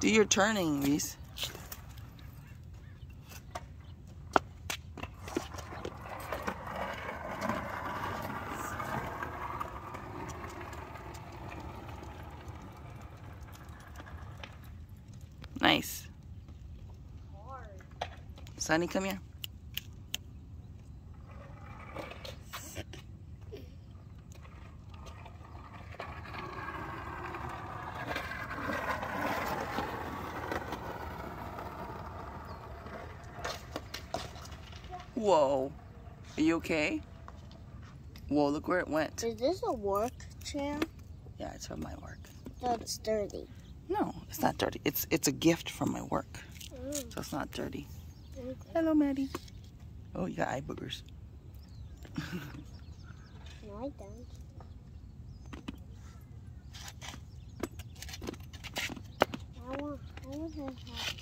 Do your turning, Rhys. Nice. Sunny, come here. Whoa. Are you okay? Whoa, look where it went. Is this a work chair? Yeah, it's from my work. No, it's dirty. No, it's not dirty. It's a gift from my work. So it's not dirty. Okay. Hello, Maddie. Oh, you got eye boogers. No, I don't. I want to have